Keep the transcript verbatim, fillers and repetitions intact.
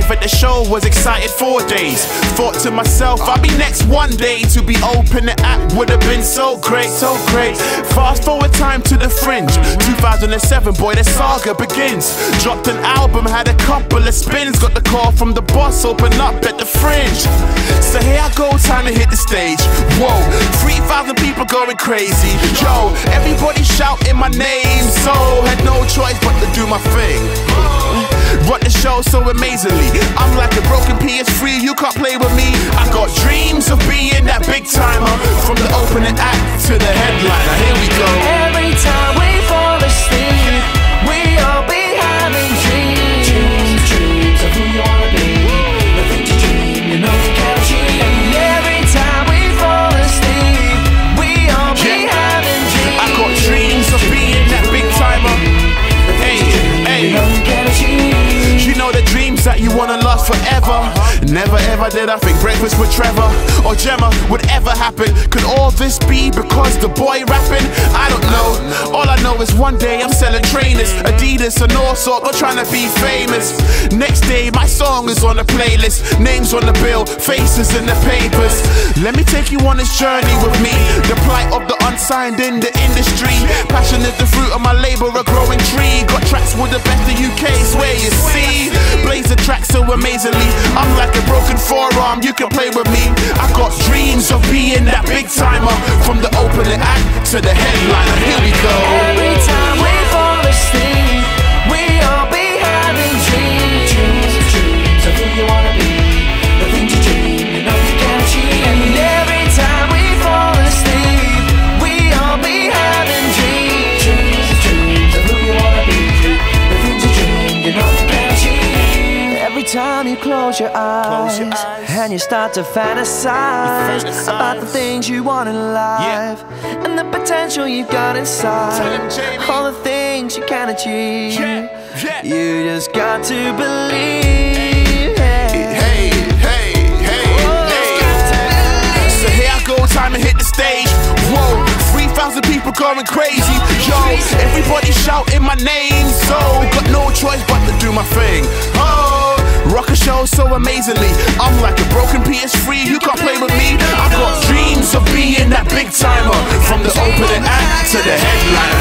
live at the show, was excited for days. Thought to myself, I'll be next one day. To be open the act would have been so great, so great. Fast forward time to the Fringe, two thousand seven, boy, the saga begins. Dropped an album, had a couple of spins. Got the call from the boss, open up at the Fringe. So here I go, time to hit the stage. Whoa, three thousand people going crazy. Yo, everybody shouting my name. So had no choice but to do my thing. Run the show so amazingly. I'm like a broken P S three, you can't play with me. I got dreams of being that big timer. From the opening act to the headliner, here we go. Every time we fall asleep, we all be having dreams. Dreams, dreams of who you wanna be. The things you dream, you know you can't achieve. And every time we fall asleep, we all be Yeah. having dreams. I got dreams of being that big timer. Hey, hey. You know you can't achieve. You know the dreams that you wanna last forever. Never ever did I think breakfast with Trevor or Gemma would ever happen. Could all this be because the boy rapping? I don't know. All I know is one day I'm selling trainers, Adidas and all sort, not trying to be famous. Next day my song is on the playlist, names on the bill, faces in the papers. Let me take you on this journey with me. The plight of the unsigned in the industry. Passion is the fruit of my labor, a growing tree. Got tracks with the best of U K, swear you see. Blaze the track so amazingly. I'm like a broken forearm, you can play with me. I got dreams of being that big timer. From the opening act to the headliner, here we go. Every time we fall asleep, we all be having dreams. Dreams, dreams of who you wanna be. The things you dream, you know you can't achieve. And every time we fall asleep, we all be having dreams. Dreams, dreams of who you wanna be. The things you dream, you know you can't achieve. Every time you close your eyes, Close your eyes. and you start to fantasize, fantasize. about the things you want in life, and the potential you got inside. Tell him, Jamie. All the things you can achieve. Yeah, yeah. You just got to believe. Hey, hey, hey, hey. So here I go, time to hit the stage. Whoa, three thousand people going crazy. Yo, everybody shouting my name. So got no choice but to do my thing. Oh, rock a show so amazingly. I'm like a broken P S three, you can't play with me. I got dreams of being that big timer. From the opening act to the headliner.